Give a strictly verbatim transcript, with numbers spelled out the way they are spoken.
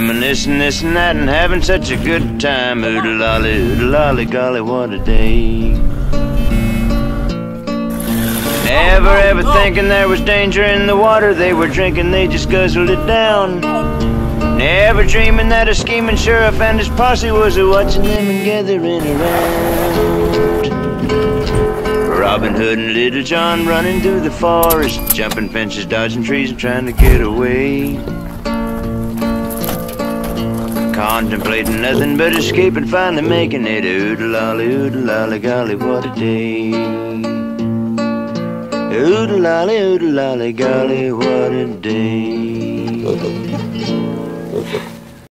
reminiscing this and that and having such a good time. Oodle-lolly, oodle-lolly, golly, what a day. Never ever thinking there was danger in the water they were drinking, they just guzzled it down. Never dreaming that a scheming sheriff and his posse was a-watching them and gathering around. Robin Hood and Little John running through the forest, jumping fences, dodging trees and trying to get away. Contemplating nothing but escaping, finally making it. Oodle-lolly, oodle-lolly, golly, what a day. Oodle-lolly, oodle-lolly, golly, what a day.